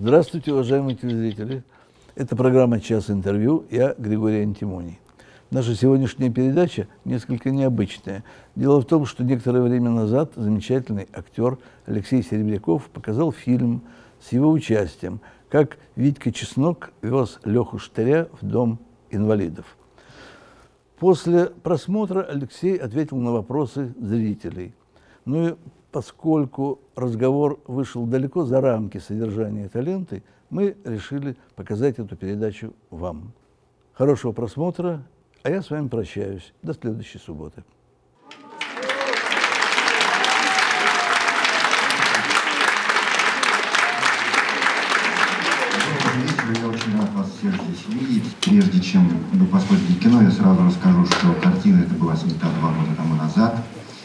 Здравствуйте, уважаемые телезрители. Это программа «Час интервью». Я Григорий Антимоний. Наша сегодняшняя передача несколько необычная. Дело в том, что некоторое время назад замечательный актер Алексей Серебряков показал фильм с его участием, как Витька Чеснок вез Леху Штыря в дом инвалидов. После просмотра Алексей ответил на вопросы зрителей. Ну и поскольку разговор вышел далеко за рамки содержания этой ленты, мы решили показать эту передачу вам. Хорошего просмотра, а я с вами прощаюсь. До следующей субботы. Я очень рад вас всех здесь видеть. Прежде чем вы посмотрите кино, я сразу расскажу, что картина эта была снята 2 года тому назад.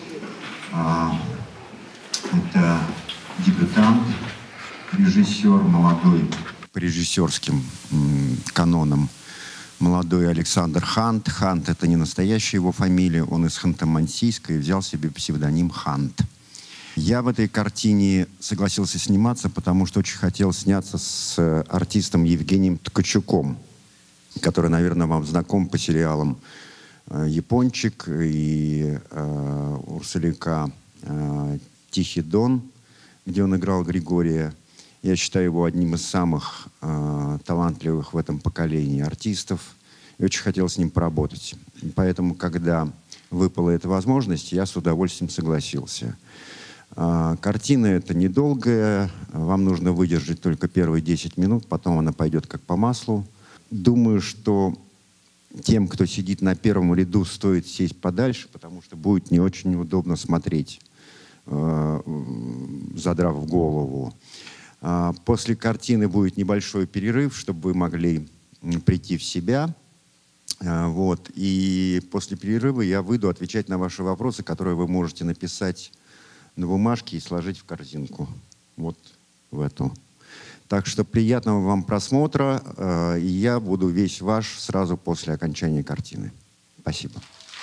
Это дебютант, режиссер молодой, по режиссерским канонам, молодой Александр Хант. Хант — это не настоящая его фамилия, он из Ханты-Мансийска и взял себе псевдоним Хант. Я в этой картине согласился сниматься, потому что очень хотел сняться с артистом Евгением Ткачуком, который, наверное, вам знаком по сериалам «Япончик» и «Урсуляка Тихий Дон», где он играл Григория. Я считаю его одним из самых талантливых в этом поколении артистов. И очень хотел с ним поработать. Поэтому, когда выпала эта возможность, я с удовольствием согласился. Картина эта недолгая. Вам нужно выдержать только первые 10 минут, потом она пойдет как по маслу. Думаю, что тем, кто сидит на первом ряду, стоит сесть подальше, потому что будет не очень удобно смотреть, задрав голову. После картины будет небольшой перерыв, чтобы вы могли прийти в себя. Вот. И после перерыва я выйду отвечать на ваши вопросы, которые вы можете написать на бумажке и сложить в корзинку. Вот в эту. Так что приятного вам просмотра. И я буду весь ваш сразу после окончания картины. Спасибо.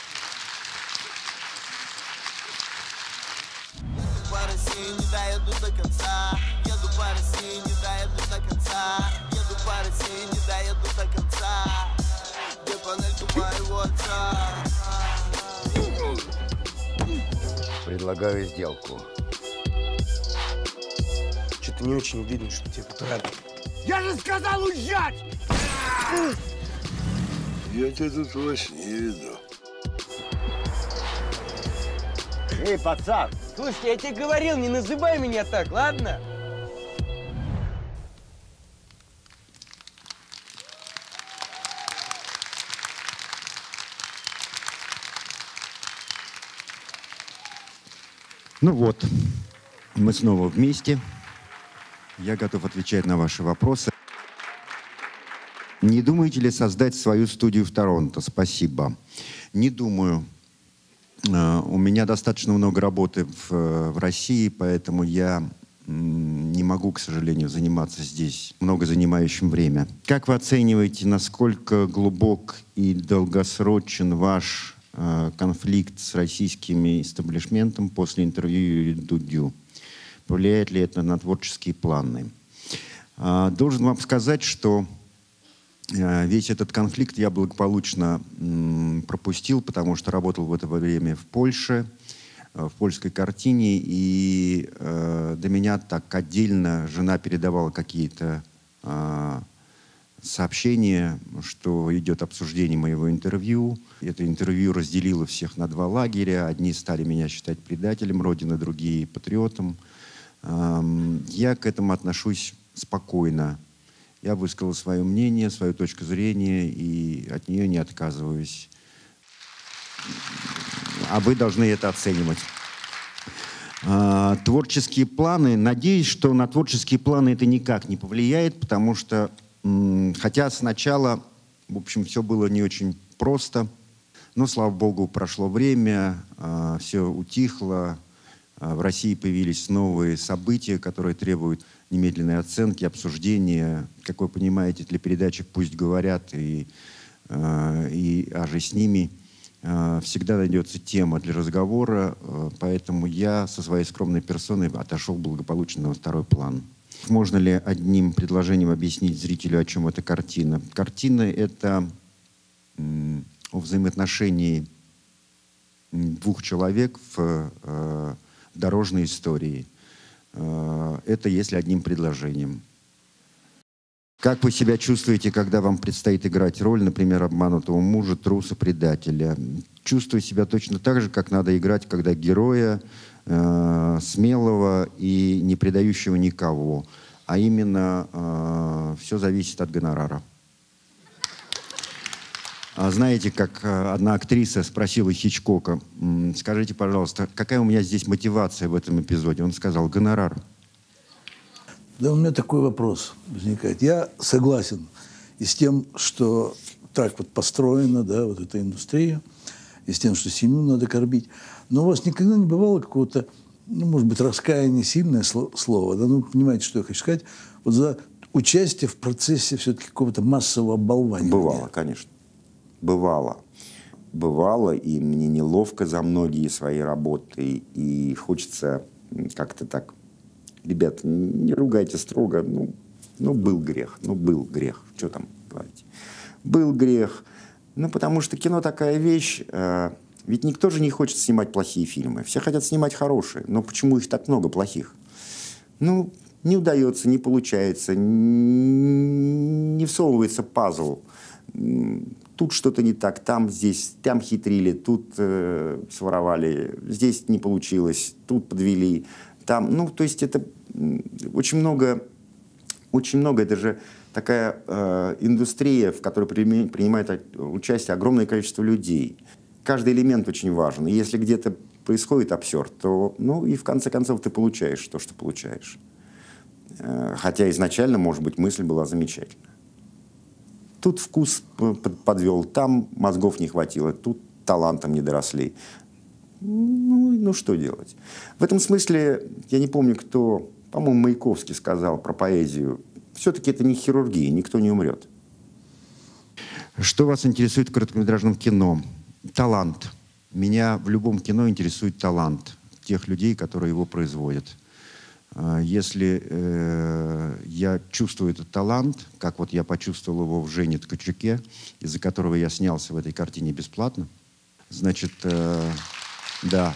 Предлагаю сделку. Что-то не очень видно, что тебе тут рады. Я же сказал уезжать! Я тебя тут во сне виду. Эй, пацан, слушай, я тебе говорил, не называй меня так, ладно? Ну вот, мы снова вместе. Я готов отвечать на ваши вопросы. Не думаете ли создать свою студию в Торонто? Спасибо. Не думаю. У меня достаточно много работы в России, поэтому я не могу, к сожалению, заниматься здесь много занимающим время. Как вы оцениваете, насколько глубок и долгосрочен ваш конфликт с российским истеблишментом после интервью Юрию Дудю? Повлияет ли это на творческие планы? Должен вам сказать, что весь этот конфликт я благополучно пропустил, потому что работал в это время в Польше, в польской картине, и до меня так отдельно жена передавала какие-то сообщение, что идет обсуждение моего интервью. Это интервью разделило всех на 2 лагеря. Одни стали меня считать предателем Родины, другие — патриотом. Я к этому отношусь спокойно. Я высказал свое мнение, свою точку зрения, и от нее не отказываюсь. А вы должны это оценивать. Творческие планы. Надеюсь, что на творческие планы это никак не повлияет, потому что хотя сначала, в общем, все было не очень просто, но, слава богу, прошло время, все утихло, в России появились новые события, которые требуют немедленной оценки, обсуждения. Как вы понимаете, для передачи «Пусть говорят» и «Аже с ними» всегда найдется тема для разговора, поэтому я со своей скромной персоной отошел благополучно на 2-й план. Можно ли одним предложением объяснить зрителю, о чем эта картина? Картина — это о взаимоотношении двух человек в дорожной истории. Это если одним предложением. Как вы себя чувствуете, когда вам предстоит играть роль, например, обманутого мужа, труса, предателя? Чувствую себя точно так же, как надо играть, когда героя смелого и не предающего никого. А именно, все зависит от гонорара. Знаете, как одна актриса спросила Хичкока: скажите, пожалуйста, какая у меня здесь мотивация в этом эпизоде? Он сказал: гонорар. Да, у меня такой вопрос возникает. Я согласен и с тем, что так вот построена, да, вот эта индустрия, и с тем, что семью надо кормить. Но у вас никогда не бывало какого-то, ну, может быть, раскаяние, сильное слово, да, ну, понимаете, что я хочу сказать, вот за участие в процессе все-таки какого-то массового оболванивания? Бывало, конечно. Бывало. Бывало, и мне неловко за многие свои работы, и хочется как-то так: ребята, не ругайте строго, ну, был грех, что там говорить. Был грех, потому что кино такая вещь, ведь никто же не хочет снимать плохие фильмы, все хотят снимать хорошие, но почему их так много плохих? Ну, не удается, не получается, не всовывается пазл. Тут что-то не так, там, здесь, там хитрили, тут своровали, здесь не получилось, тут подвели, там, ну, то есть это очень много, это же такая индустрия, в которой принимает участие огромное количество людей. Каждый элемент очень важен, и если где-то происходит абсурд, то, ну, и в конце концов ты получаешь то, что получаешь. Хотя изначально, может быть, мысль была замечательная. Тут вкус подвел, там мозгов не хватило, тут талантом не доросли. Ну, что делать? В этом смысле, я не помню, кто, по-моему, Маяковский сказал про поэзию. Все-таки это не хирургия, никто не умрет. Что вас интересует в короткометражном кино? Талант. Меня в любом кино интересует талант тех людей, которые его производят. Если я чувствую этот талант, как вот я почувствовал его в Жене Ткачуке, из-за которого я снялся в этой картине бесплатно, значит, да,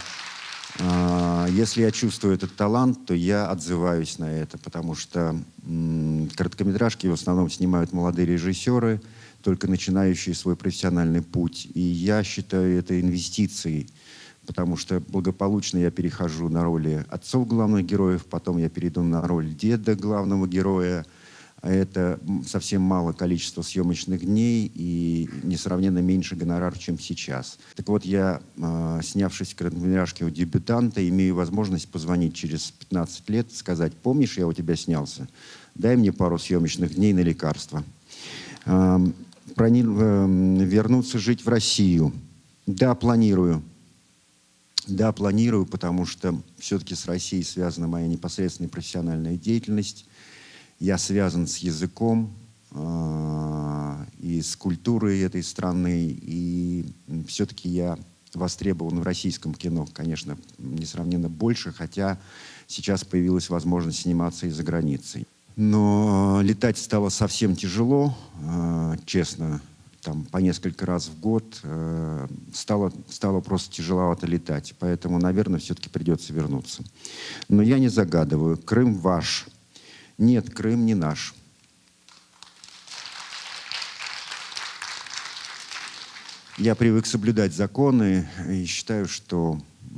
если я чувствую этот талант, то я отзываюсь на это, потому что короткометражки в основном снимают молодые режиссеры, только начинающие свой профессиональный путь. И я считаю это инвестицией, потому что благополучно я перехожу на роли отцов главных героев, потом я перейду на роль деда главного героя. Это совсем мало количество съемочных дней и несравненно меньше гонорар, чем сейчас. Так вот, я, снявшись в короткометражке у дебютанта, имею возможность позвонить через 15 лет, сказать: помнишь, я у тебя снялся? Дай мне пару съемочных дней на лекарства. Вернуться жить в Россию. Да, планирую. Да, планирую, потому что все-таки с Россией связана моя непосредственная профессиональная деятельность. Я связан с языком и с культурой этой страны. И все-таки я востребован в российском кино, конечно, несравненно больше, хотя сейчас появилась возможность сниматься и за границей. Но летать стало совсем тяжело, честно. Там по несколько раз в год стало просто тяжеловато летать. Поэтому, наверное, все-таки придется вернуться. Но я не загадываю. Крым ваш. Нет, Крым не наш. Я привык соблюдать законы и считаю, что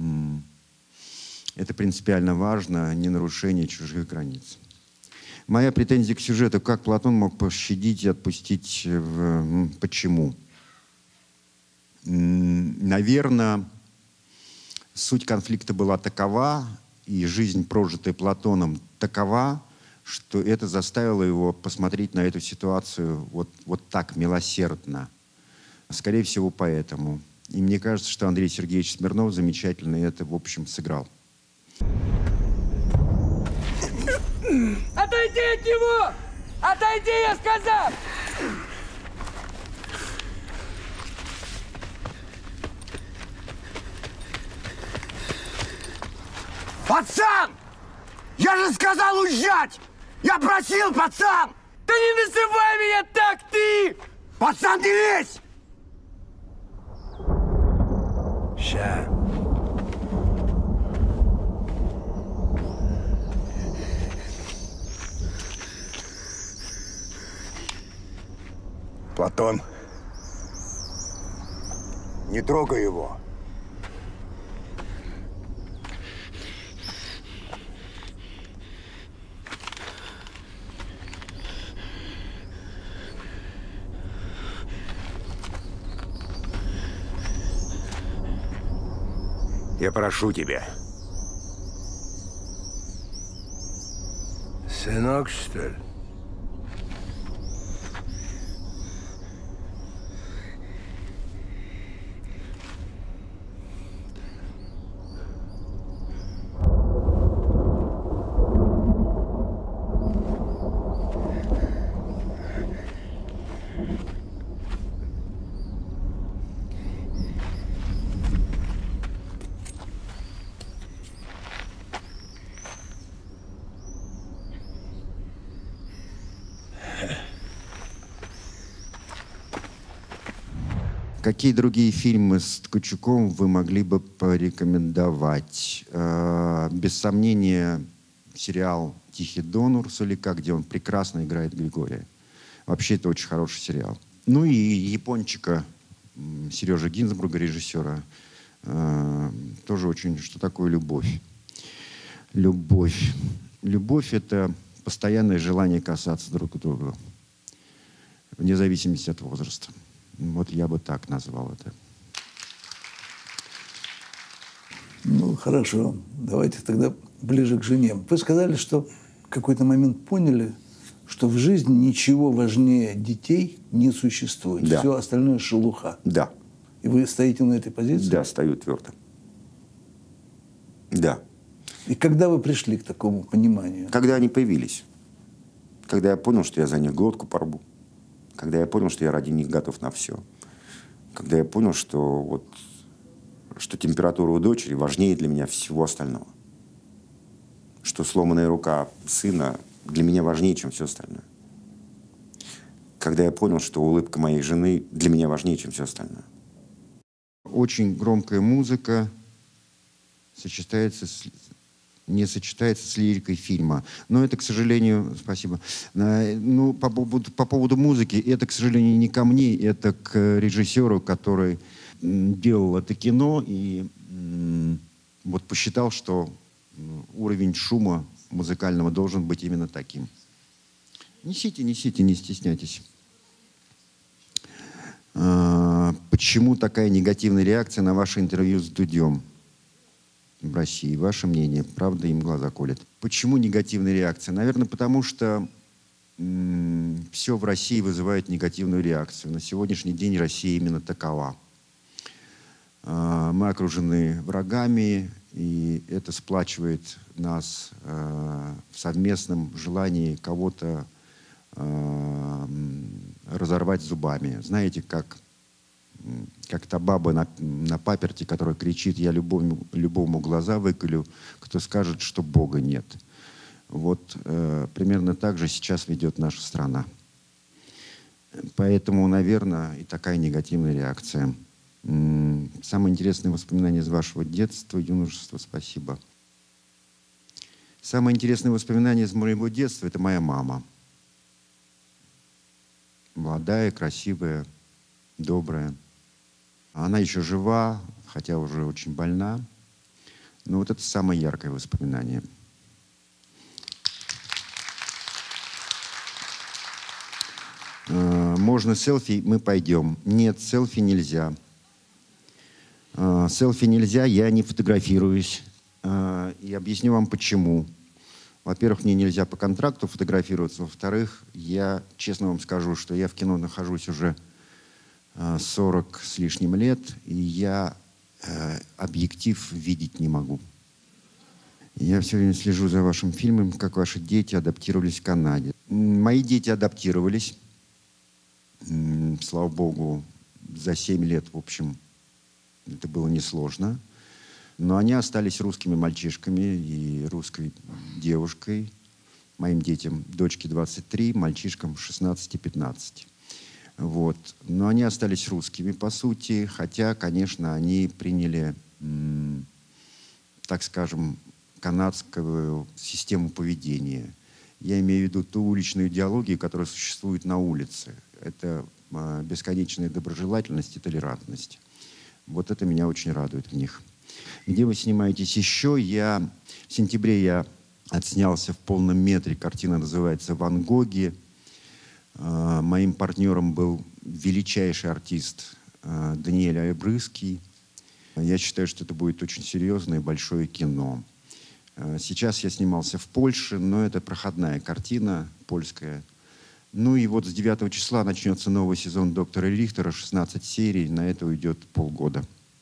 это принципиально важно, не нарушение чужих границ. Моя претензия к сюжету: как Платон мог пощадить и отпустить? Почему? Наверное, суть конфликта была такова, и жизнь, прожитая Платоном, такова, что это заставило его посмотреть на эту ситуацию вот так милосердно. Скорее всего, поэтому. И мне кажется, что Андрей Сергеевич Смирнов замечательно это, в общем, сыграл. Отойди от него! Отойди, я сказал! Пацан! Я же сказал уезжать! Я просил, пацан! Да не называй меня так, ты! Пацан, ты весь! Ща. Платон, не трогай его. Я прошу тебя. Сынок, что ли? Какие другие фильмы с Ткачуком вы могли бы порекомендовать? Без сомнения, сериал «Тихий Дон» Урсуляка, где он прекрасно играет Григория. Вообще, это очень хороший сериал. Ну и «Япончика» Сережи Гинзбурга, режиссера. Тоже очень... Что такое любовь? Любовь. Любовь — это постоянное желание касаться друг друга, вне зависимости от возраста. Вот я бы так назвал это. Ну, хорошо. Давайте тогда ближе к жене. Вы сказали, что в какой-то момент поняли, что в жизни ничего важнее детей не существует. Да. Все остальное шелуха. Да. И вы стоите на этой позиции? Да, стою твердо. Да. И когда вы пришли к такому пониманию? Когда они появились. Когда я понял, что я за них глотку порву. Когда я понял, что я ради них готов на все. Когда я понял, что температура у дочери важнее для меня всего остального. Что сломанная рука сына для меня важнее, чем все остальное. Когда я понял, что улыбка моей жены для меня важнее, чем все остальное. Очень громкая музыка не сочетается с лирикой фильма. Но это, к сожалению, спасибо. Ну, по поводу музыки, это, к сожалению, не ко мне, это к режиссеру, который делал это кино и вот посчитал, что уровень шума музыкального должен быть именно таким. Несите, не стесняйтесь. Почему такая негативная реакция на ваше интервью с Дудем в России? Ваше мнение? Правда, им глаза колят. Почему негативная реакция? Наверное, потому что все в России вызывает негативную реакцию. На сегодняшний день Россия именно такова. Мы окружены врагами, и это сплачивает нас в совместном желании кого-то разорвать зубами. Знаете, как та баба на паперти, которая кричит: «Я любому глаза выколю, кто скажет, что Бога нет». Вот примерно так же сейчас ведет наша страна. Поэтому, наверное, и такая негативная реакция. Самые интересные воспоминания из вашего детства, юношества, спасибо. Самое интересное воспоминание из моего детства — это моя мама. Молодая, красивая, добрая. Она еще жива, хотя уже очень больна. Но вот это самое яркое воспоминание. Можно селфи, мы пойдем. Нет, селфи нельзя. Селфи нельзя, я не фотографируюсь. И объясню вам почему. Во-первых, мне нельзя по контракту фотографироваться. Во-вторых, я честно вам скажу, что я в кино нахожусь уже 40 с лишним лет, и я объектив видеть не могу. Я все время слежу за вашим фильмом, как ваши дети адаптировались в Канаде. Мои дети адаптировались. Слава богу, за 7 лет, в общем, это было несложно. Но они остались русскими мальчишками и русской девушкой. моим детям, дочке 23, мальчишкам 16 и 15. Вот. Но они остались русскими, по сути, хотя, конечно, они приняли, так скажем, канадскую систему поведения. Я имею в виду ту уличную идеологию, которая существует на улице. Это бесконечная доброжелательность и толерантность. Вот это меня очень радует в них. Где вы снимаетесь еще? В сентябре я отснялся в полном метре. Картина называется «Ван Гоги». Моим партнером был величайший артист Даниэль Айбрызский. Я считаю, что это будет очень серьезное и большое кино. Сейчас я снимался в Польше, но это проходная картина польская. Ну и вот с 9 числа начнется новый сезон «Доктора Рихтера», 16 серий, на это уйдет полгода.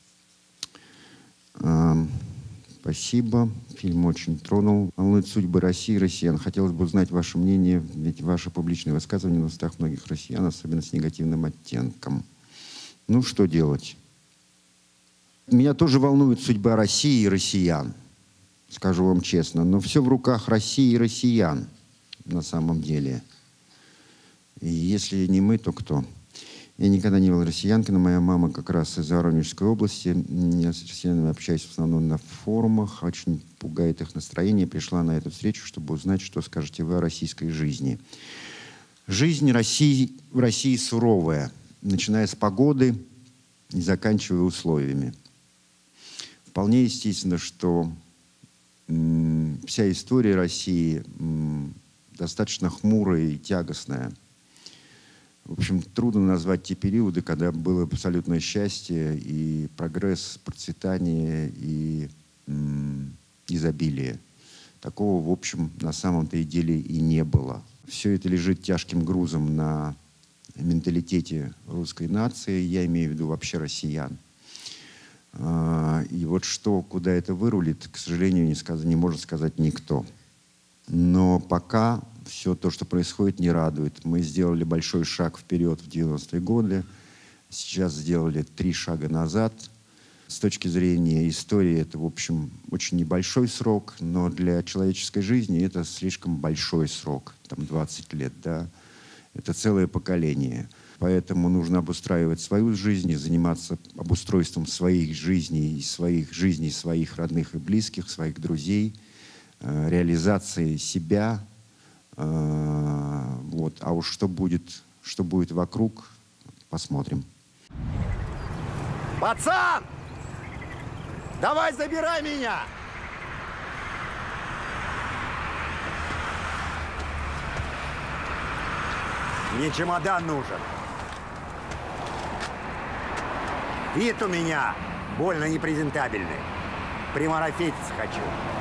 Спасибо. Фильм очень тронул. Волнует судьбы России и россиян. Хотелось бы узнать ваше мнение, ведь ваши публичные высказывания на устах многих россиян, особенно с негативным оттенком. Ну, что делать? Меня тоже волнует судьба России и россиян, скажу вам честно. Но все в руках России и россиян на самом деле. И если не мы, то кто? Я никогда не был россиянкой, но моя мама как раз из Воронежской области. Я с россиянами общаюсь в основном на форумах. Очень пугает их настроение. Пришла на эту встречу, чтобы узнать, что скажете вы о российской жизни. Жизнь в России суровая, начиная с погоды и заканчивая условиями. Вполне естественно, что вся история России достаточно хмурая и тягостная. В общем, трудно назвать те периоды, когда было абсолютное счастье и прогресс, процветание и изобилие. Такого, в общем, на самом-то и деле и не было. Все это лежит тяжким грузом на менталитете русской нации, я имею в виду вообще россиян. И вот что, куда это вырулит, к сожалению, не может сказать никто. Но пока все то, что происходит, не радует. Мы сделали большой шаг вперед в 90-е годы, сейчас сделали 3 шага назад. С точки зрения истории это, в общем, очень небольшой срок, но для человеческой жизни это слишком большой срок, там 20 лет, да. Это целое поколение. Поэтому нужно обустраивать свою жизнь и заниматься обустройством своих жизней, своих родных и близких, своих друзей, реализацией себя. Вот. А уж что будет вокруг, посмотрим. Пацан! Давай забирай меня! Мне чемодан нужен. Вид у меня больно непрезентабельный. Примарафетиться хочу.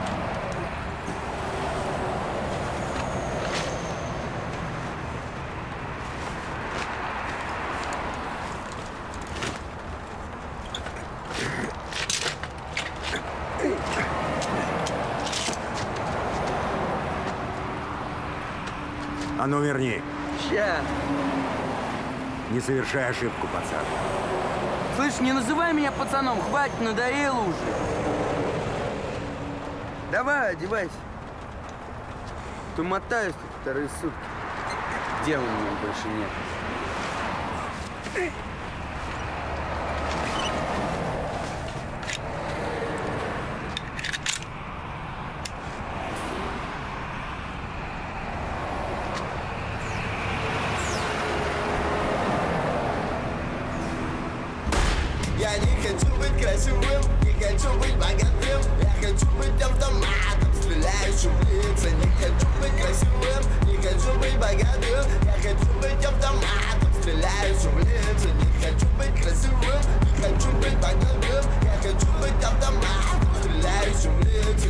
А ну верни. Ща. Не совершай ошибку, пацан. Слышь, не называй меня пацаном, хватит, надоело уже. Давай, одевайся. То мотаюсь тут вторые сутки. Дел у меня больше нет. Я не хочу быть красивым, не хочу быть богатым. Я хочу быть автоматом, стреляющим в лица. Не хочу быть красивым, не хочу быть богатым. Я хочу быть автоматом, стреляющим в лица. Не хочу быть красивым, не хочу быть богатым. Я хочу быть автоматом, стреляющим в лица.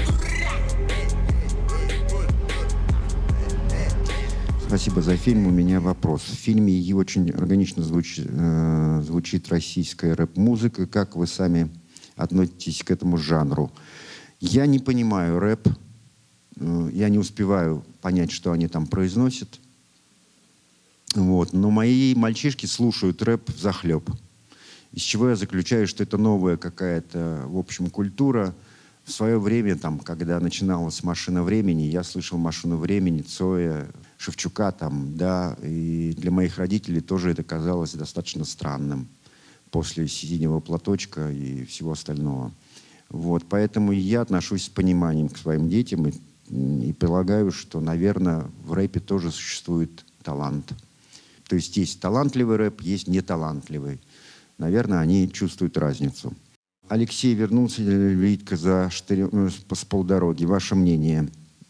Спасибо за фильм. У меня вопрос. В фильме и очень органично звучит российская рэп-музыка. Как вы сами относитесь к этому жанру? Я не понимаю рэп. Я не успеваю понять, что они там произносят. Вот. Но мои мальчишки слушают рэп взахлеб. Из чего я заключаю, что это новая какая-то, в общем, культура в В свое время, там, когда начиналась «Машина времени», я слышал «Машину времени», Цоя, Шевчука, там, да, и для моих родителей тоже это казалось достаточно странным после «Синего платочка» и всего остального. Вот, поэтому я отношусь с пониманием к своим детям и полагаю, что, наверное, в рэпе тоже существует талант. То есть есть талантливый рэп, есть неталантливый. Наверное, они чувствуют разницу. Алексей вернулся, Витька с полдороги. Ваше мнение?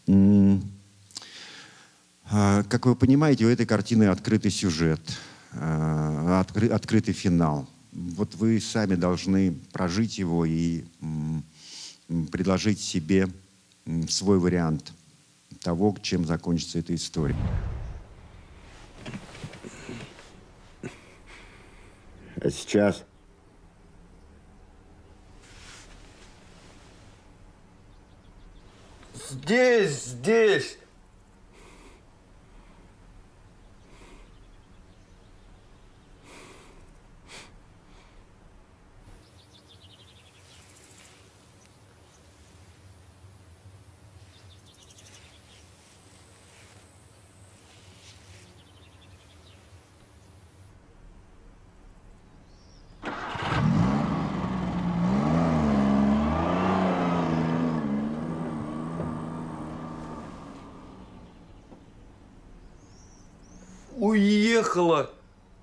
Как вы понимаете, у этой картины открытый сюжет, открытый финал. Вот вы сами должны прожить его и предложить себе свой вариант того, чем закончится эта история. А сейчас? Здесь. Уехала.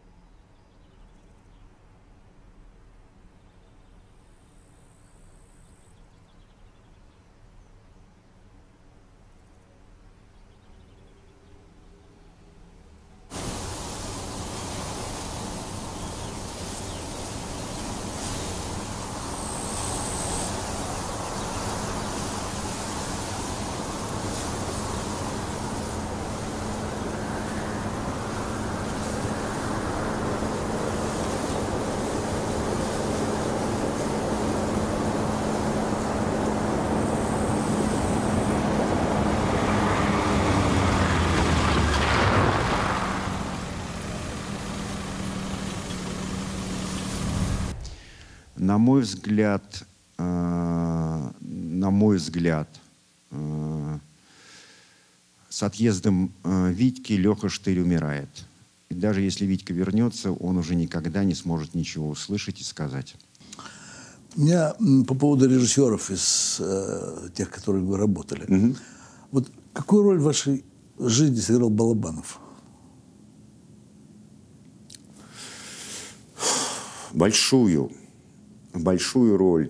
На мой взгляд, с отъездом Витьки Леха Штырь умирает. И даже если Витька вернется, он уже никогда не сможет ничего услышать и сказать. У меня по поводу режиссеров из тех, которые вы работали. Вот какую роль в вашей жизни сыграл Балабанов? Большую роль.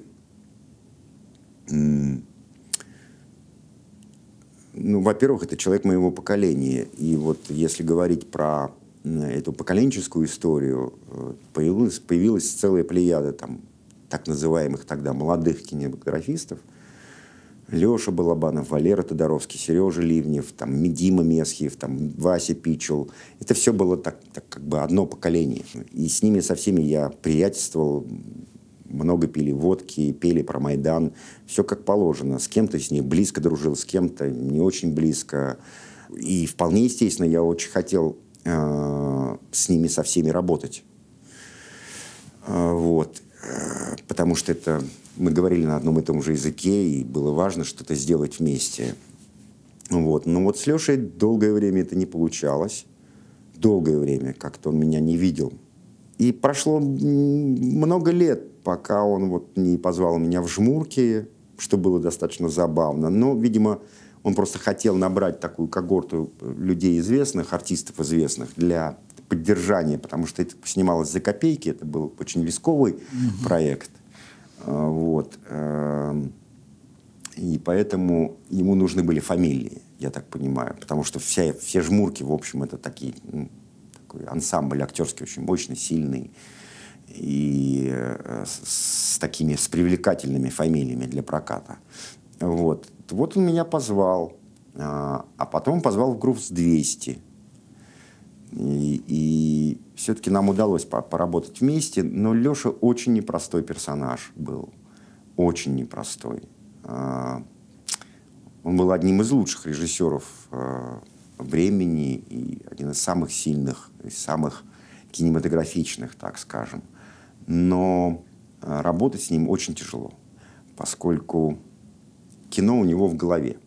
Ну, во-первых, это человек моего поколения. И вот если говорить про эту поколенческую историю, появилась целая плеяда там, так называемых тогда молодых кинематографистов. Леша Балабанов, Валера Тодоровский, Сережа Ливнев, там, Дима Месхиев, там, Вася Пичел. Это все было так как бы одно поколение. И с ними со всеми я приятельствовал, много пили водки, пели про Майдан. Все как положено. С кем-то с ней близко дружил, с кем-то не очень близко. И вполне естественно, я очень хотел с ними со всеми работать. Вот. Потому что это мы говорили на одном и том же языке, и было важно что-то сделать вместе. Вот. Но вот с Лешей долгое время это не получалось. Долгое время как-то он меня не видел. И прошло много лет, пока он вот не позвал меня в «Жмурки», что было достаточно забавно. Но, видимо, он просто хотел набрать такую когорту людей известных, артистов известных, для поддержания, потому что это снималось за копейки, это был очень рисковый проект. Вот. И поэтому ему нужны были фамилии, я так понимаю, потому что все «Жмурки», в общем, это такой ансамбль актерский очень мощный, сильный, и с привлекательными фамилиями для проката. Вот он меня позвал, а потом позвал в «Груз-200». И все-таки нам удалось поработать вместе, но Леша очень непростой персонаж был, очень непростой. Он был одним из лучших режиссеров времени и один из самых сильных, самых кинематографичных, так скажем. Но работать с ним очень тяжело, поскольку кино у него в голове.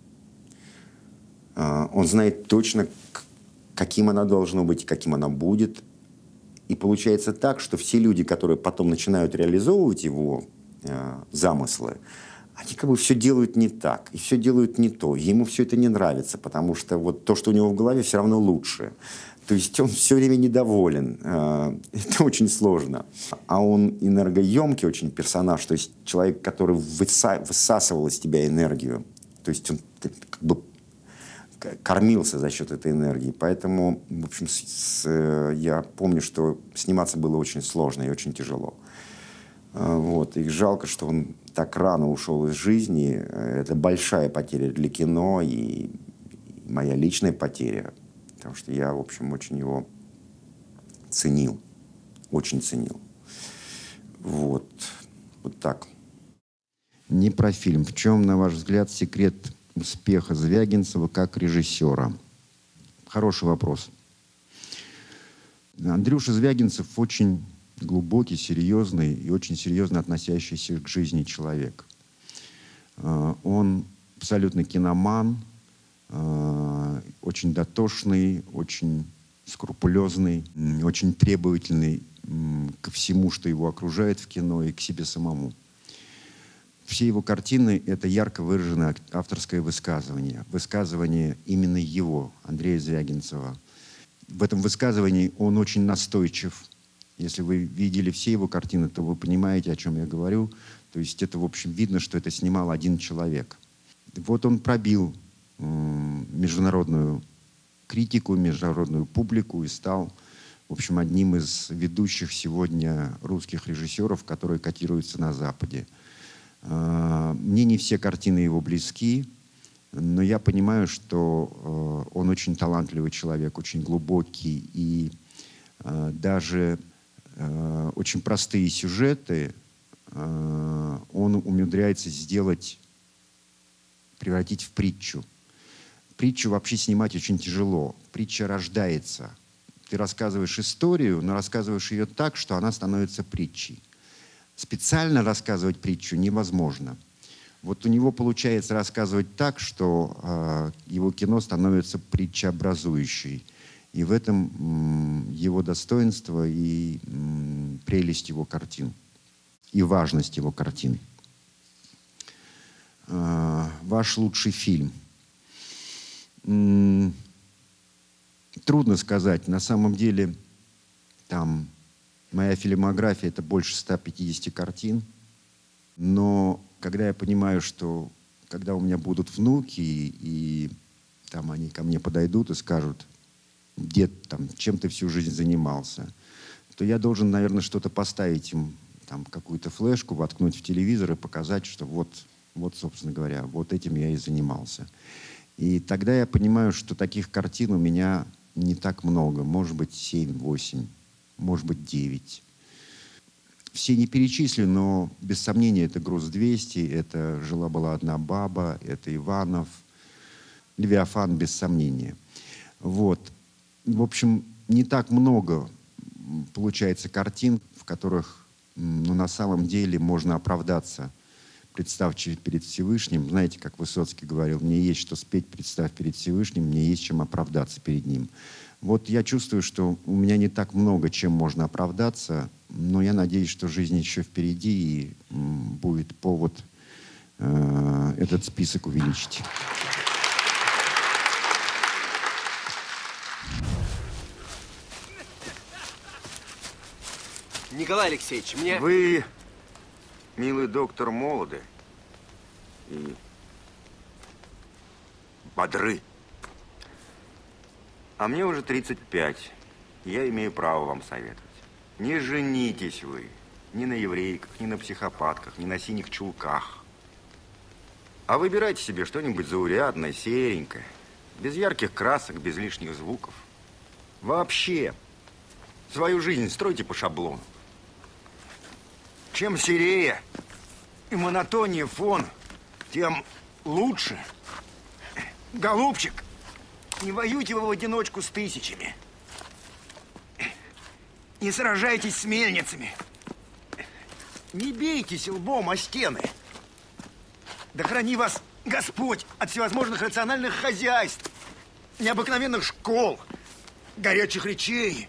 Он знает точно, каким оно должно быть, каким оно будет. И получается так, что все люди, которые потом начинают реализовывать его замыслы, они как бы все делают не так, и все делают не то. Ему все это не нравится, потому что вот то, что у него в голове, все равно лучше. То есть он все время недоволен. Это очень сложно. А он энергоемкий очень персонаж, то есть человек, который высасывал из тебя энергию. То есть он как бы кормился за счет этой энергии. Поэтому, в общем, я помню, что сниматься было очень сложно и очень тяжело. Вот. И жалко, что он так рано ушел из жизни. Это большая потеря для кино и моя личная потеря. Потому что я, в общем, очень его ценил. Очень ценил. Вот. Вот так. Не про фильм. В чем, на ваш взгляд, секрет успеха Звягинцева как режиссера? Хороший вопрос. Андрюша Звягинцев очень глубокий, серьезный и очень серьезно относящийся к жизни человек. Он абсолютно киноман, очень дотошный, очень скрупулезный, очень требовательный ко всему, что его окружает в кино, и к себе самому. Все его картины — это ярко выраженное авторское высказывание. Высказывание именно его, Андрея Звягинцева. В этом высказывании он очень настойчив. Если вы видели все его картины, то вы понимаете, о чем я говорю. То есть это, в общем, видно, что это снимал один человек. Вот он пробил международную критику, международную публику и стал, в общем, одним из ведущих сегодня русских режиссеров, которые котируются на Западе. Мне не все картины его близки, но я понимаю, что он очень талантливый человек, очень глубокий, и даже очень простые сюжеты он умудряется превратить в притчу. Притчу вообще снимать очень тяжело. Притча рождается. Ты рассказываешь историю, но рассказываешь ее так, что она становится притчей. Специально рассказывать притчу невозможно. Вот у него получается рассказывать так, что его кино становится притчеобразующей. И в этом его достоинство и прелесть его картин. И важность его картин. Ваш лучший фильм. Трудно сказать. На самом деле, там моя фильмография — это больше 150 картин. Но когда я понимаю, что когда у меня будут внуки, и там они ко мне подойдут и скажут: дед, там, чем ты всю жизнь занимался, то я должен, наверное, что-то поставить им, там, какую-то флешку, воткнуть в телевизор и показать, что вот, собственно говоря, вот этим я и занимался. И тогда я понимаю, что таких картин у меня не так много. Может быть, 7-8, может быть, 9. Все не перечислю, но без сомнения это «Груз-200», это «Жила-была одна баба», это «Иванов», «Левиафан», без сомнения. Вот. В общем, не так много получается картин, в которых на самом деле можно оправдаться, представь перед Всевышним. Знаете, как Высоцкий говорил: мне есть что спеть, представь перед Всевышним, мне есть чем оправдаться перед ним. Вот я чувствую, что у меня не так много чем можно оправдаться, но я надеюсь, что жизнь еще впереди, и будет повод этот список увеличить. Николай Алексеевич, мне... Вы, милый доктор, молоды и бодры. А мне уже 35. Я имею право вам советовать. Не женитесь вы ни на еврейках, ни на психопатках, ни на синих чулках. А выбирайте себе что-нибудь заурядное, серенькое, без ярких красок, без лишних звуков. Вообще, свою жизнь стройте по шаблону. Чем серее и монотоннее фон, тем лучше. Голубчик, не воюйте вы в одиночку с тысячами. Не сражайтесь с мельницами. Не бейтесь лбом о стены. Да храни вас Господь от всевозможных рациональных хозяйств, необыкновенных школ, горячих речей.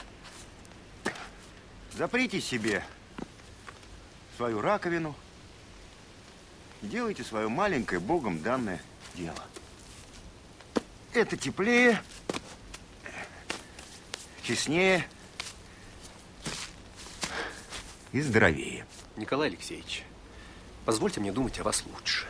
Заприте себе свою раковину и делайте свое маленькое Богом данное дело. Это теплее, честнее и здоровее. Николай Алексеевич, позвольте мне думать о вас лучше.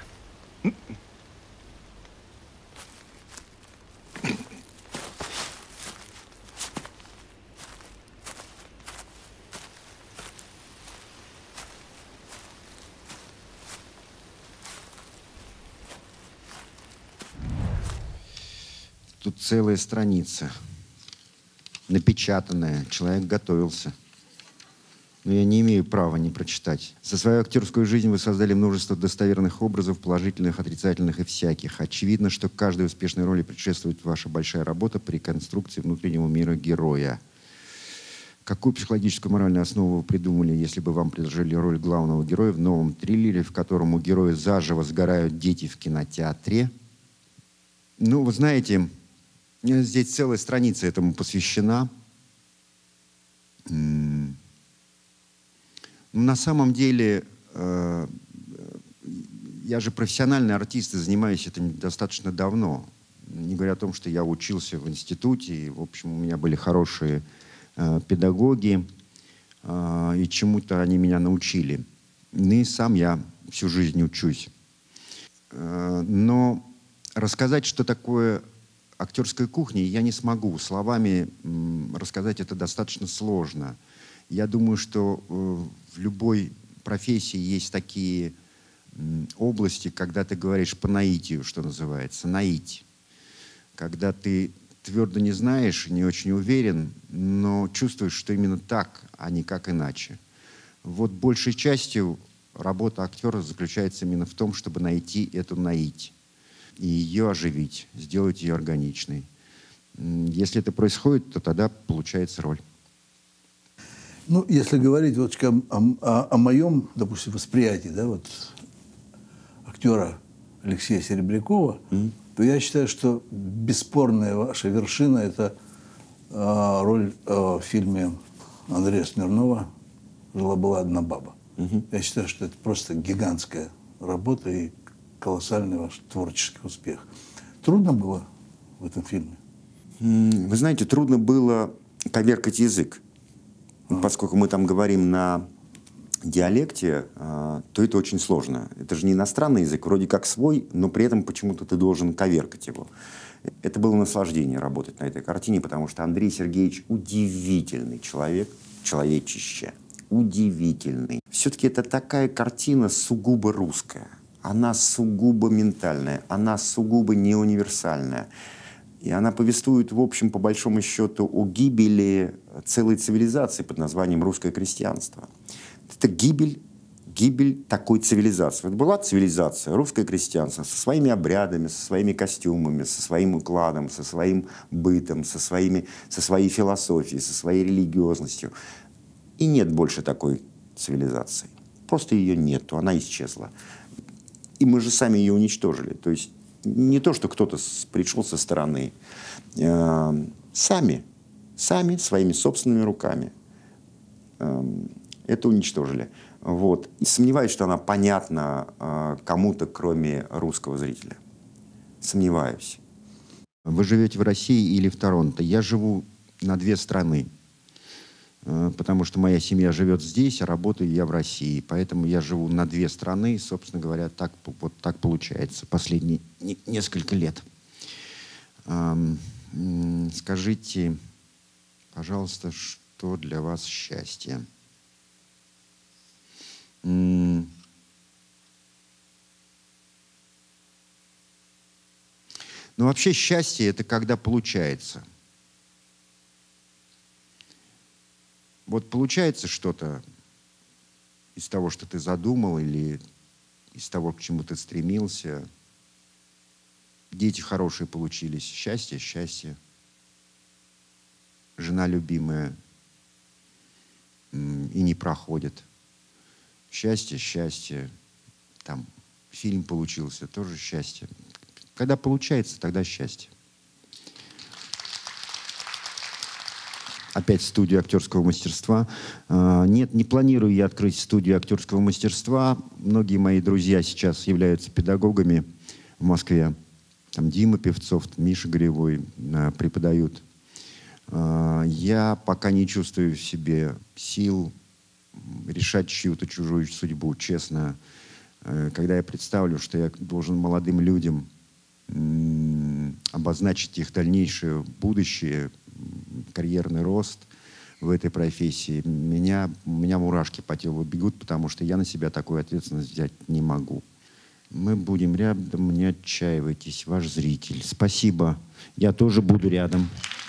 Тут целая страница, напечатанная. Человек готовился. Но я не имею права не прочитать. За свою актерскую жизнь вы создали множество достоверных образов, положительных, отрицательных и всяких. Очевидно, что каждой успешной роли предшествует ваша большая работа по реконструкции внутреннего мира героя. Какую психологическую моральную основу вы придумали, если бы вам предложили роль главного героя в новом триллере, в котором у героя заживо сгорают дети в кинотеатре? Ну, вы знаете, здесь целая страница этому посвящена. На самом деле, я же профессиональный артист и занимаюсь этим достаточно давно. Не говоря о том, что я учился в институте, и, в общем, у меня были хорошие педагоги, и чему-то они меня научили. И сам я всю жизнь учусь. Но рассказать, что такое актерская кухня, я не смогу. Словами рассказать это достаточно сложно. Я думаю, что в любой профессии есть такие области, когда ты говоришь по наитию, что называется, наить. Когда ты твердо не знаешь, не очень уверен, но чувствуешь, что именно так, а не как иначе. Вот большей частью работа актера заключается именно в том, чтобы найти эту наить и ее оживить, сделать ее органичной. Если это происходит, то тогда получается роль. Ну, если говорить вот о моем, допустим, восприятии, да, вот актера Алексея Серебрякова, то я считаю, что бесспорная ваша вершина – это роль в фильме Андрея Смирнова «Жила-была одна баба». Я считаю, что это просто гигантская работа и колоссальный ваш творческий успех. Трудно было в этом фильме? Вы знаете, трудно было коверкать язык. Поскольку мы там говорим на диалекте, то это очень сложно. Это же не иностранный язык, вроде как свой, но при этом почему-то ты должен коверкать его. Это было наслаждение работать на этой картине, потому что Андрей Сергеевич удивительный человек, человечище, удивительный. Все-таки это такая картина сугубо русская. Она сугубо ментальная, она сугубо не универсальная. И она повествует, в общем, по большому счету, о гибели целой цивилизации под названием русское крестьянство. Это гибель такой цивилизации. Вот была цивилизация, русское крестьянство, со своими обрядами, со своими костюмами, со своим укладом, со своим бытом, со своей философией, со своей религиозностью. И нет больше такой цивилизации. Просто ее нету, она исчезла. И мы же сами ее уничтожили. То есть не то, что кто-то пришел со стороны. Сами, своими собственными руками это уничтожили. Вот. И сомневаюсь, что она понятна кому-то, кроме русского зрителя. Сомневаюсь. Вы живете в России или в Торонто? Я живу на две страны. Потому что моя семья живет здесь, а работаю я в России. Поэтому я живу на две страны, и, собственно говоря, вот так получается последние несколько лет. Скажите, пожалуйста, что для вас счастье? Ну, вообще счастье – это когда получается. Вот получается что-то из того, что ты задумал, или из того, к чему ты стремился. Дети хорошие получились. Счастье, счастье. Жена любимая и не проходит. Счастье, счастье. Там фильм получился, тоже счастье. Когда получается, тогда счастье. Опять студию актерского мастерства. Нет, не планирую я открыть студию актерского мастерства. Многие мои друзья сейчас являются педагогами в Москве. Там Дима Певцов, Миша Горевой преподают. Я пока не чувствую в себе сил решать чью-то чужую судьбу, честно. Когда я представлю, что я должен молодым людям обозначить их дальнейшее будущее, карьерный рост в этой профессии, у меня мурашки по телу бегут, потому что я на себя такую ответственность взять не могу. Мы будем рядом, не отчаивайтесь, ваш зритель. Спасибо. Я тоже буду рядом.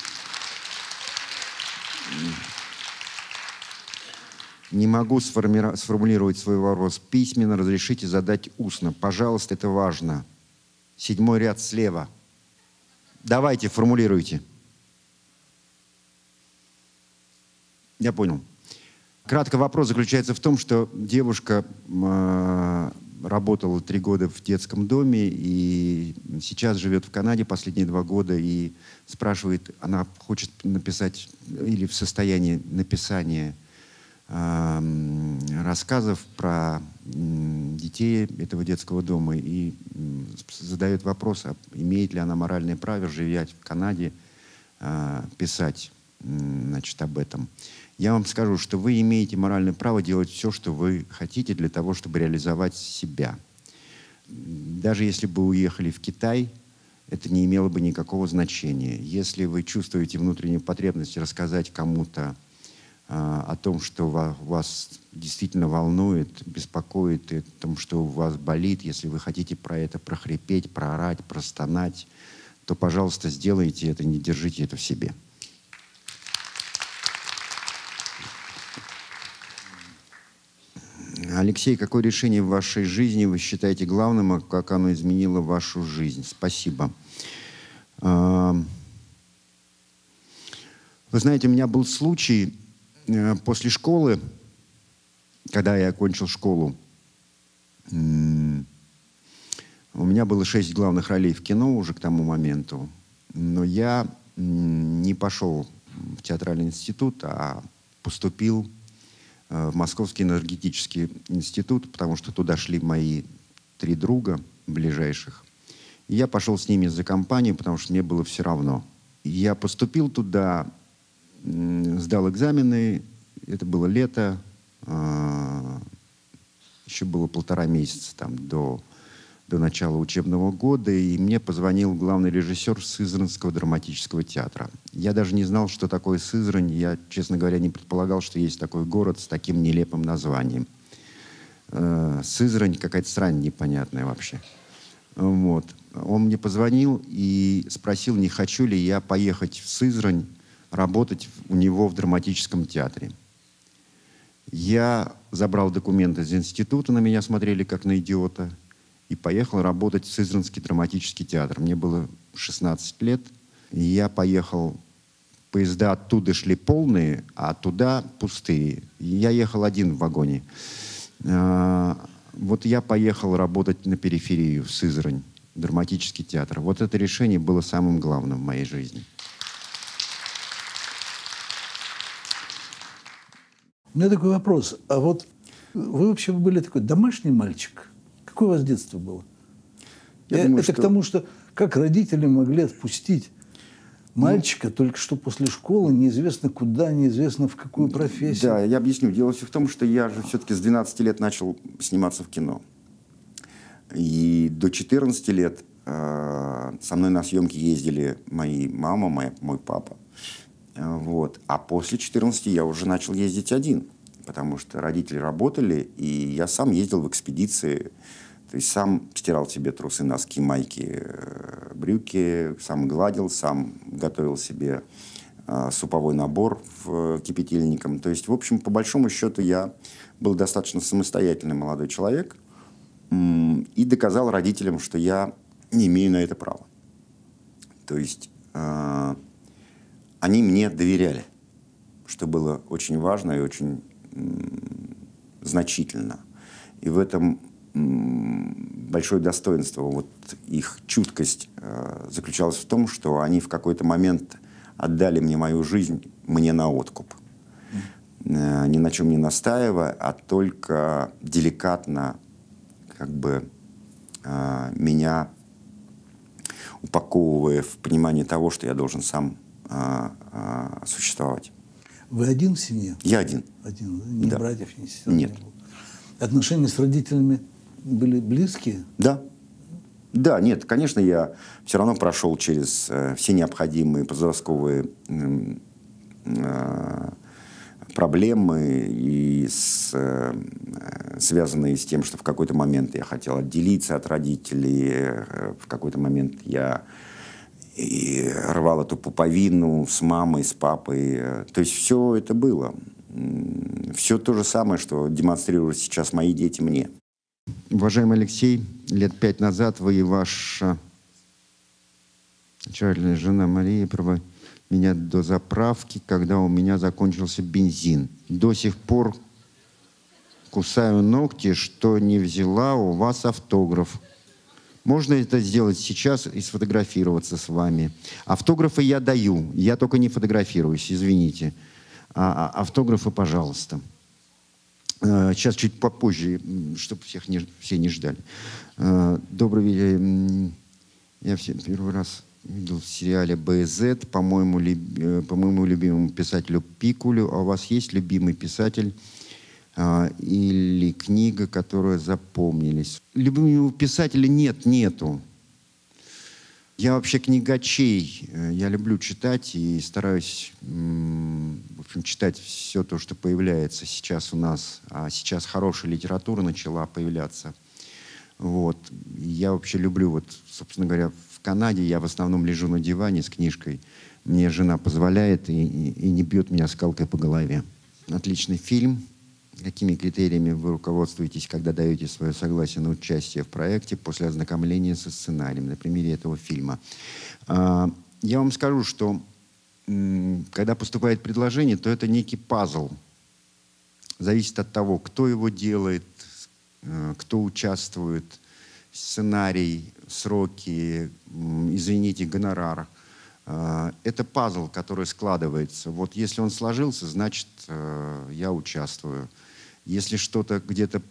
Не могу сформулировать свой вопрос письменно, разрешите задать устно. Пожалуйста, это важно. 7-й ряд слева. Давайте, формулируйте. Я понял. Кратко вопрос заключается в том, что девушка работала 3 года в детском доме и сейчас живет в Канаде последние 2 года и спрашивает, она хочет написать или в состоянии написания рассказов про детей этого детского дома и задает вопрос, имеет ли она моральное право, живя в Канаде, писать, значит, об этом. Я вам скажу, что вы имеете моральное право делать все, что вы хотите для того, чтобы реализовать себя. Даже если бы уехали в Китай, это не имело бы никакого значения. Если вы чувствуете внутреннюю потребность рассказать кому-то о том, что вас действительно волнует, беспокоит, и о том, что у вас болит, если вы хотите про это прохрипеть, проорать, простонать, то, пожалуйста, сделайте это, не держите это в себе. Алексей, какое решение в вашей жизни вы считаете главным, а как оно изменило вашу жизнь? Спасибо. Вы знаете, у меня был случай после школы, когда я окончил школу. У меня было 6 главных ролей в кино уже к тому моменту, но я не пошел в театральный институт, а поступил в Московский энергетический институт, потому что туда шли мои 3 друга ближайших. И я пошел с ними за компанию, потому что мне было все равно. Я поступил туда, сдал экзамены, это было лето, еще было 1,5 месяца там, до начала учебного года, и мне позвонил главный режиссер Сызранского драматического театра. Я даже не знал, что такое Сызрань. Я, честно говоря, не предполагал, что есть такой город с таким нелепым названием. Сызрань какая-то срань непонятная вообще. Вот. Он мне позвонил и спросил, не хочу ли я поехать в Сызрань работать у него в драматическом театре. Я забрал документы из института, на меня смотрели как на идиота, и поехал работать в Сызранский драматический театр. Мне было 16 лет, и я поехал, поезда оттуда шли полные, а туда пустые. И я ехал один в вагоне. Вот я поехал работать на периферию, в Сызрань, драматический театр. Вот это решение было самым главным в моей жизни. У меня такой вопрос. А вот вы вообще были такой домашний мальчик? Какое у вас детство было? Я думаю, это к тому, что как родители могли отпустить мальчика только что после школы, неизвестно куда, неизвестно в какую профессию? Да, я объясню. Дело все в том, что я же все-таки с 12 лет начал сниматься в кино. И до 14 лет со мной на съемки ездили мои мама, мой папа. Вот. А после 14 я уже начал ездить один, потому что родители работали, и я сам ездил в экспедиции, то есть сам стирал себе трусы, носки, майки, брюки, сам гладил, сам готовил себе суповой набор в кипятильником. То есть, в общем, по большому счету, я был достаточно самостоятельный молодой человек и доказал родителям, что я не имею на это права. То есть они мне доверяли, что было очень важно и очень значительно. И в этом большое достоинство, вот их чуткость заключалась в том, что они в какой-то момент отдали мне мою жизнь, мне на откуп. Ни на чем не настаивая, а только деликатно как бы меня упаковывая в понимание того, что я должен сам существовать. Вы один в семье? Я один. Один, да? Ни Да. братьев, ни сестер? Нет. Не было. Отношения с родителями были близкие? Да. Да, нет, конечно, я все равно прошел через все необходимые подростковые проблемы, и связанные с тем, что в какой-то момент я хотел отделиться от родителей, в какой-то момент я и рвал эту пуповину с мамой, с папой. То есть все это было. Все то же самое, что демонстрируют сейчас мои дети мне. Уважаемый Алексей, лет 5 назад вы и ваша очаровательная жена Мария проводили меня до заправки, когда у меня закончился бензин. До сих пор кусаю ногти, что не взяла у вас автограф. Можно это сделать сейчас и сфотографироваться с вами. Автографы я даю, я только не фотографируюсь, извините. Автографы, пожалуйста. Сейчас чуть попозже, чтобы все не ждали. Добрый вечер. Я первый раз видел в сериале «БЗ» по моему любимому писателю Пикулю. А у вас есть любимый писатель или книга, которая запомнились? Любимого писателя нету. Я вообще книгачей. Я люблю читать и стараюсь, в общем, читать все то, что появляется сейчас у нас. А сейчас хорошая литература начала появляться. Вот. Я вообще люблю, вот, собственно говоря, в Канаде я в основном лежу на диване с книжкой. Мне жена позволяет и не бьет меня скалкой по голове. Отличный фильм. Какими критериями вы руководствуетесь, когда даете свое согласие на участие в проекте после ознакомления со сценарием, на примере этого фильма? Я вам скажу, что когда поступает предложение, то это некий пазл. Зависит от того, кто его делает, кто участвует, сценарий, сроки, извините, гонорар. Это пазл, который складывается. Вот если он сложился, значит, я участвую. Если что-то где-то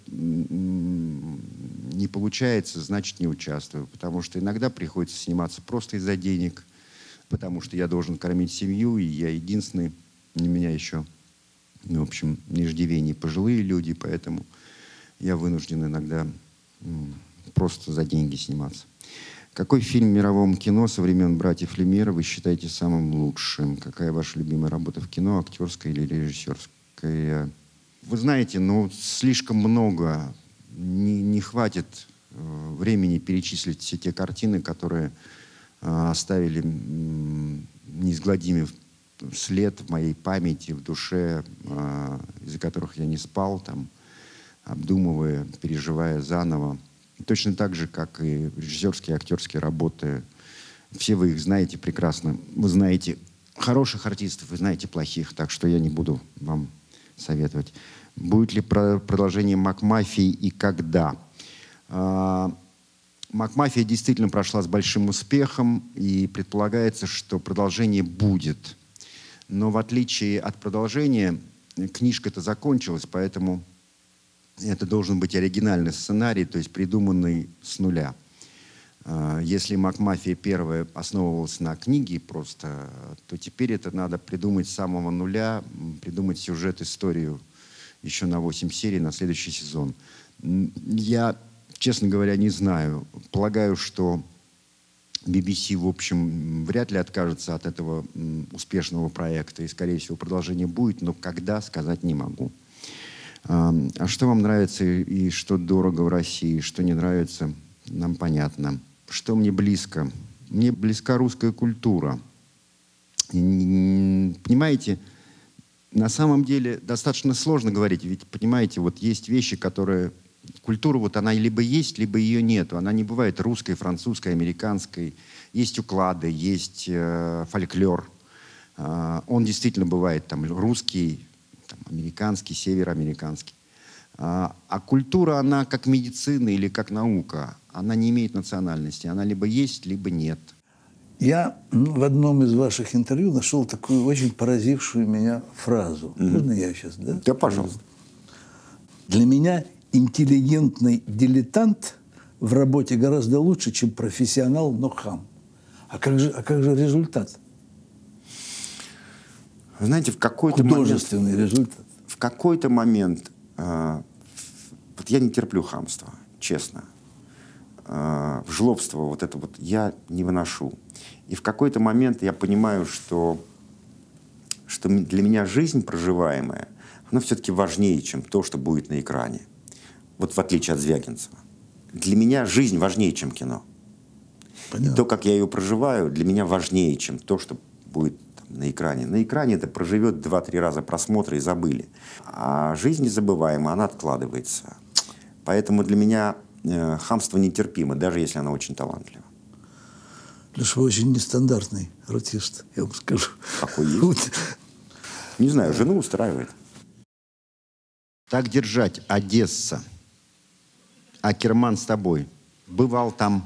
не получается, значит, не участвую. Потому что иногда приходится сниматься просто из-за денег, потому что я должен кормить семью, и я единственный, у меня еще, в общем, иждивении пожилые люди, поэтому я вынужден иногда просто за деньги сниматься. Какой фильм в мировом кино со времен братьев Люмьера вы считаете самым лучшим? Какая ваша любимая работа в кино, актерская или режиссерская? Вы знаете, слишком много. Не хватит времени перечислить все те картины, которые оставили неизгладимый след в моей памяти, в душе, из-за которых я не спал, там, обдумывая, переживая заново. Точно так же, как и режиссерские, актерские работы. Все вы их знаете прекрасно. Вы знаете хороших артистов, вы знаете плохих, так что я не буду вам советовать. Будет ли продолжение «Макмафии» и когда? «Макмафия» действительно прошла с большим успехом, и предполагается, что продолжение будет. Но в отличие от продолжения, книжка-то закончилась, поэтому это должен быть оригинальный сценарий, то есть придуманный с нуля. Если «Макмафия» первая основывалась на книге просто, то теперь это надо придумать с самого нуля, придумать сюжет, историю еще на 8 серий, на следующий сезон. Я, честно говоря, не знаю. Полагаю, что BBC, в общем, вряд ли откажется от этого успешного проекта, и, скорее всего, продолжение будет, но когда, сказать не могу. А что вам нравится и что дорого в России, что не нравится, нам понятно. Что мне близко? Мне близка русская культура. Понимаете, на самом деле достаточно сложно говорить, ведь, понимаете, вот есть вещи, которые... Культура, вот она либо есть, либо ее нет. Она не бывает русской, французской, американской. Есть уклады, есть фольклор. Он действительно бывает там русский, американский, североамериканский. А культура, она как медицина или как наука, она не имеет национальности. Она либо есть, либо нет. Я в одном из ваших интервью нашел такую очень поразившую меня фразу. Можно я сейчас, да? Да, пожалуйста. Для меня интеллигентный дилетант в работе гораздо лучше, чем профессионал, но хам. А как же результат? Вы знаете, в какой-то художественный результат. В какой-то момент вот я не терплю хамства, честно. Жлобство вот это вот я не выношу. И в какой-то момент я понимаю, что для меня жизнь проживаемая, она все-таки важнее, чем то, что будет на экране. Вот в отличие от Звягинцева. Для меня жизнь важнее, чем кино. Понятно. И то, как я ее проживаю, для меня важнее, чем то, что будет там на экране. На экране это проживет 2-3 раза просмотра и забыли. А жизнь незабываемая, она откладывается. Поэтому для меня хамство нетерпимо, даже если оно очень талантливо. Потому что вы очень нестандартный артист, я вам скажу. Какой есть? Не знаю, жену устраивает. Так держать, Одесса. Акерман с тобой. Бывал там,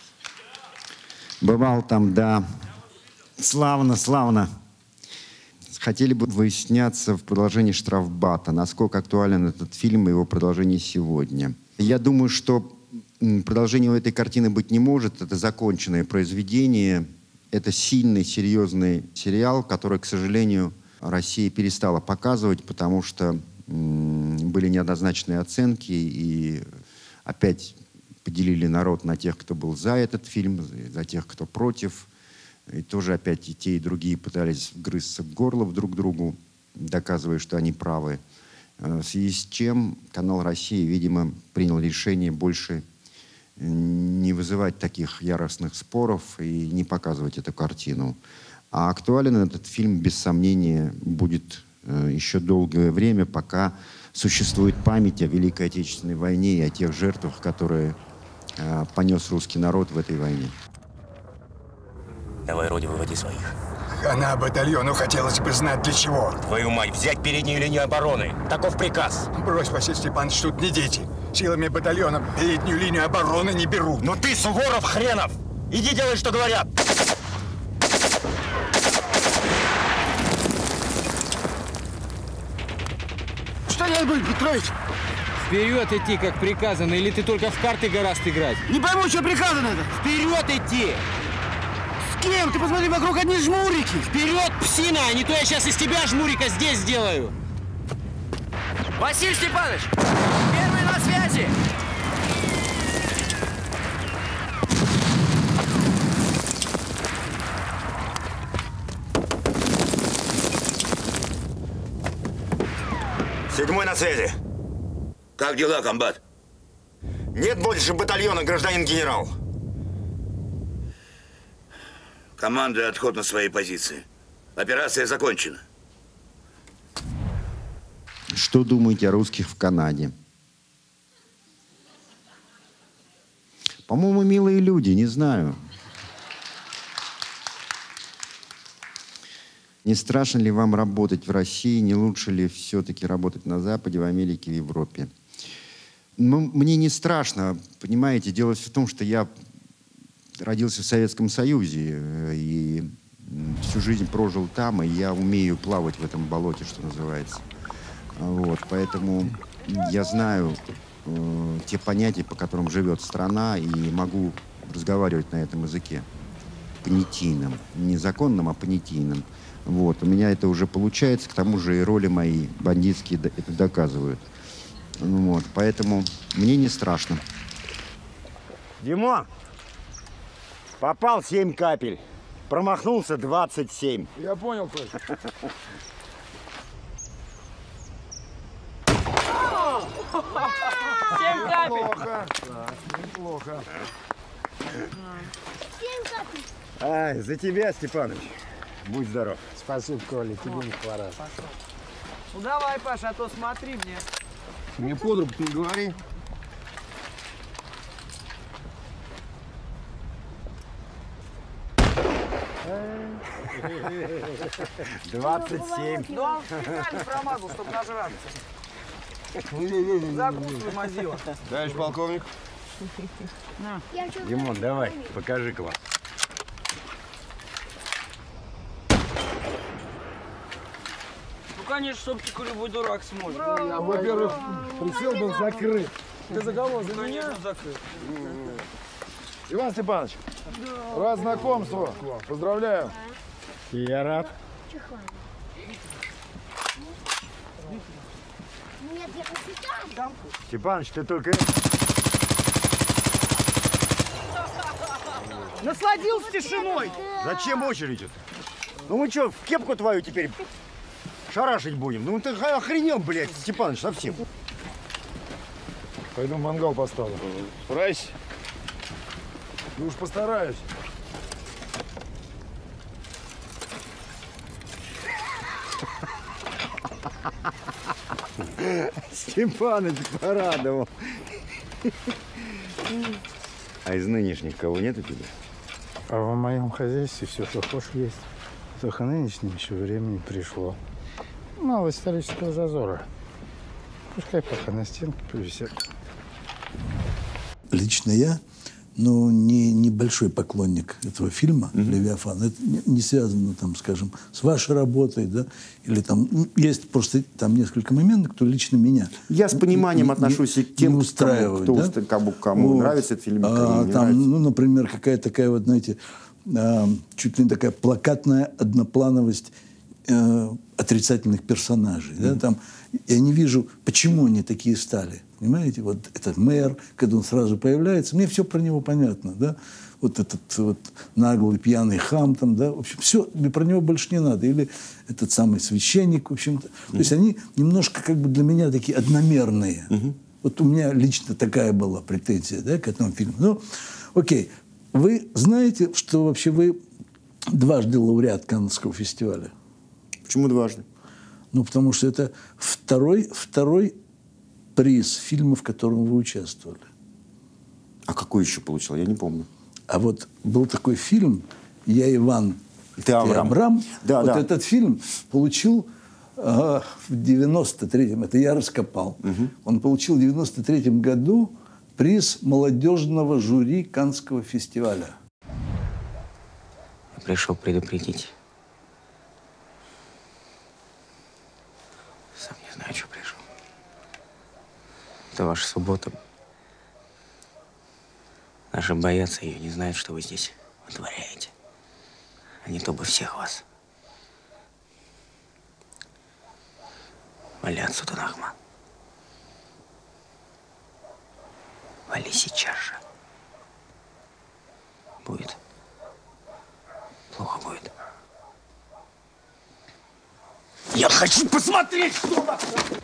да. Славно, славно. Хотели бы вы сняться в продолжении «Штрафбата». Насколько актуален этот фильм и его продолжение сегодня? Я думаю, что продолжения у этой картины быть не может. Это законченное произведение. Это сильный, серьезный сериал, который, к сожалению, Россия перестала показывать, потому что были неоднозначные оценки, и опять поделили народ на тех, кто был за этот фильм, за тех, кто против. И тоже опять и те, и другие пытались вгрызться в горло друг другу, доказывая, что они правы. В связи с чем канал «Россия», видимо, принял решение больше не вызывать таких яростных споров и не показывать эту картину. А актуален этот фильм, без сомнения, будет еще долгое время, пока существует память о Великой Отечественной войне и о тех жертвах, которые понес русский народ в этой войне. Давай, Роди, выводи своих. Хана батальону хотелось бы знать для чего. Твою мать, взять переднюю линию обороны. Таков приказ. Брось, Василий Степанович, тут не дети. Силами батальона переднюю линию обороны не берут. Но ты, Суворов хренов! Иди делай, что говорят! Что делать будет, Петрович? Вперед идти, как приказано, или ты только в карты гораздо играть? Не пойму, что приказано-то. Вперед идти! С кем? Ты посмотри, вокруг одни жмурики. Вперед, псина! А не то я сейчас из тебя жмурика здесь сделаю. Василий Степанович! Первый на связи! Седьмой на связи. Как дела, комбат? Нет больше батальона, гражданин генерал. Команда, отход на свои позиции. Операция закончена. Что думаете о русских в Канаде? По-моему, милые люди, не знаю. Не страшно ли вам работать в России? Не лучше ли все-таки работать на Западе, в Америке, в Европе? Ну, мне не страшно, понимаете. Дело в том, что я родился в Советском Союзе и всю жизнь прожил там, и я умею плавать в этом болоте, что называется. Вот, поэтому я знаю те понятия, по которым живет страна, и могу разговаривать на этом языке. Понятийном. Не законном, а понятийном. Вот. У меня это уже получается, к тому же и роли мои бандитские это доказывают. Вот. Поэтому мне не страшно. Димон, попал 7 капель. Промахнулся 27. Я понял, Толь. 7 капель. Неплохо. Неплохо. 7 капель. Ай, за тебя, Степаныч. Будь здоров. Спасибо, Коля, тебе не хворать. Ну давай, Паша, а то смотри мне. Мне под руку не говори. — 27. Ну, он специально промазал, чтобы нажраться. Закусывай, мазила. Товарищ полковник. Димон, давай, покажи класс. Ну, конечно, шопчику любой дурак сможет. Во-первых, прицел был закрыт. Ты за кого? За меня? Закрыт. Иван Степанович, рад знакомству. Поздравляю. Я рад. Нет, я посчитаю. Степаныч, ты только... Насладился тишиной. Зачем очередь это? Ну мы что, в кепку твою теперь шарашить будем? Ну ты охренел, блядь, Степаныч, совсем. Пойду мангал поставлю. Старайся. Ну уж постараюсь. Степаныч порадовал. А из нынешних кого нет у тебя? А в моем хозяйстве все, что хочешь, есть. Только нынешнем еще времени пришло. Мало исторического зазора. Пускай пока на стенке повисят. Лично я, ну, небольшой поклонник этого фильма «Левиафан». Это не связано, там, скажем, с вашей работой, да, или там, есть просто там несколько моментов, кто лично меня. Я с пониманием отношусь и к тем, устраивает, кому вот. нравится этот фильм, кому не там, нравится. ну, например, какая-то такая вот, знаете, чуть ли не такая плакатная одноплановость отрицательных персонажей. Да, там, я не вижу, почему они такие стали. Понимаете, вот этот мэр, когда он сразу появляется, мне все про него понятно, да. Вот этот вот наглый пьяный хам там, да, в общем, все, мне про него больше не надо. Или этот самый священник, в общем-то. То есть они немножко как бы для меня такие одномерные. Вот у меня лично такая была претензия, да, к этому фильму. Ну, окей. Вы знаете, что вообще вы дважды лауреат Каннского фестиваля? Почему дважды? Ну, потому что это второй приз фильма, в котором вы участвовали. А какой еще получил? Я не помню. А вот был такой фильм «Я Иван, ты Абрам». Да, вот да. этот фильм получил в 93-м, это я раскопал, он получил в 93-м году приз молодежного жюри Каннского фестиваля. Я пришел предупредить. Сам не знаю, что пришел. Это ваша суббота. Наши боятся ее, не знают, что вы здесь вытворяете. А не то бы всех вас. Вали отсюда, Нахман. Вали сейчас же. Будет. Плохо будет. Я хочу посмотреть, что там!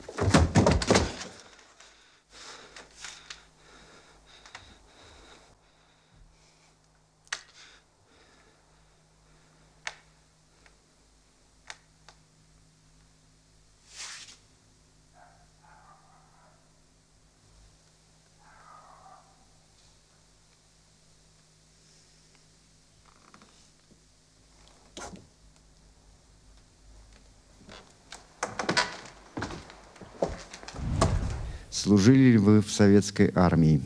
Служили ли вы в советской армии?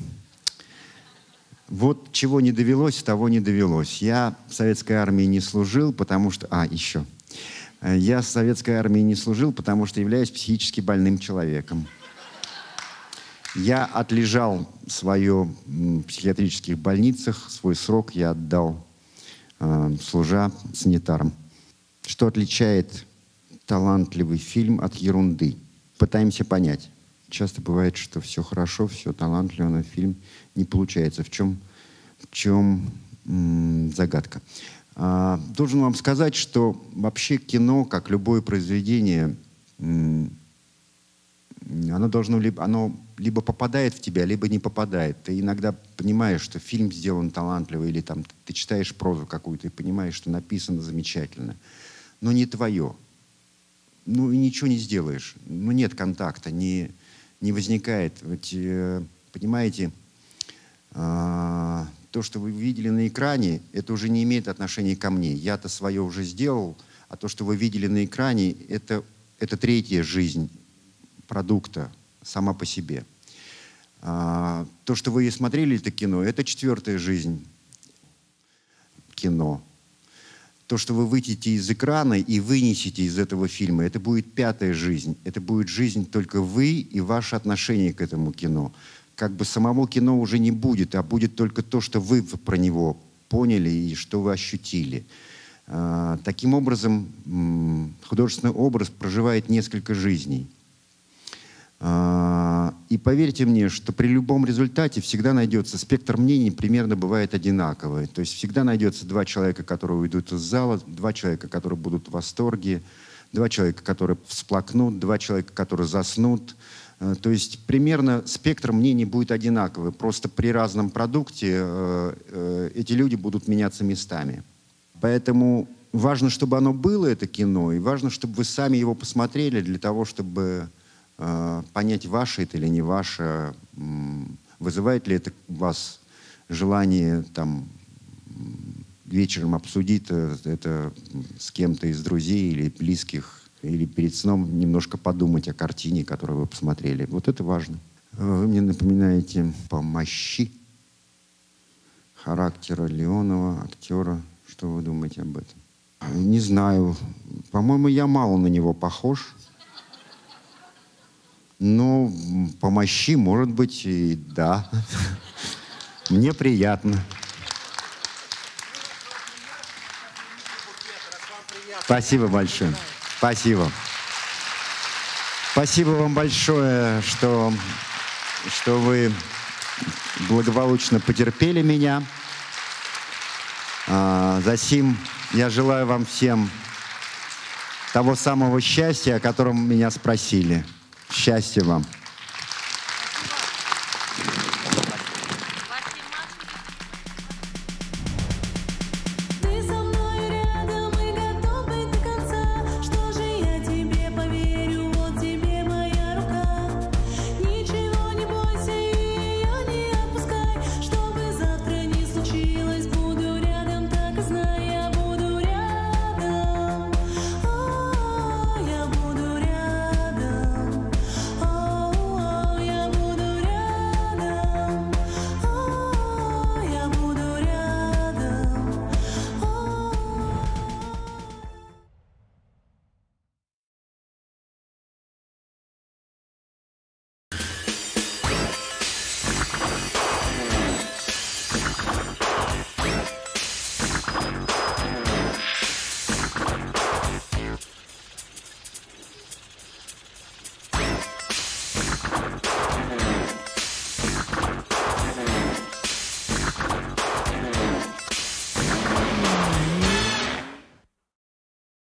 Вот чего не довелось, того не довелось. Я в советской армии не служил, потому что... еще. Я в советской армии не служил, потому что являюсь психически больным человеком. Я отлежал свое в психиатрических больницах, свой срок я отдал, служа санитаром. Что отличает талантливый фильм от ерунды? Пытаемся понять. Часто бывает, что все хорошо, все талантливо, но фильм не получается. В чем загадка? Должен вам сказать, что вообще кино, как любое произведение, оно либо попадает в тебя, либо не попадает. Ты иногда понимаешь, что фильм сделан талантливо, или там ты читаешь прозу какую-то и понимаешь, что написано замечательно, но не твое. Ну и ничего не сделаешь. Ну нет контакта, не возникает. Ведь, понимаете, то, что вы видели на экране, это уже не имеет отношения ко мне. Я-то свое уже сделал, а то, что вы видели на экране, это третья жизнь продукта. сама по себе. То, что вы смотрели это кино, это 4-я жизнь кино. То, что вы выйдете из экрана и вынесете из этого фильма, это будет 5-я жизнь. Это будет жизнь только вы и ваше отношение к этому кино. Как бы самого кино уже не будет, а будет только то, что вы про него поняли и что вы ощутили. Таким образом, художественный образ проживает несколько жизней. И поверьте мне, что при любом результате всегда найдется, спектр мнений примерно бывает одинаковый. То есть всегда найдется 2 человека, которые уйдут из зала, 2 человека, которые будут в восторге, 2 человека, которые всплакнут, 2 человека, которые заснут. То есть примерно спектр мнений будет одинаковый. Просто при разном продукте эти люди будут меняться местами. Поэтому важно, чтобы оно было, это кино, и важно, чтобы вы сами его посмотрели для того, чтобы понять, ваше это или не ваше, вызывает ли это у вас желание там вечером обсудить это с кем-то из друзей или близких, или перед сном немножко подумать о картине, которую вы посмотрели. Вот это важно. Вы мне напоминаете по мощи характера Леонова, актера. Что вы думаете об этом? Не знаю. По-моему, я мало на него похож. Но по мощи, может быть, и да. Мне приятно. Спасибо большое. Спасибо. Спасибо вам большое, что вы благополучно потерпели меня. Засим я желаю вам всем того самого счастья, о котором меня спросили. Счастья вам.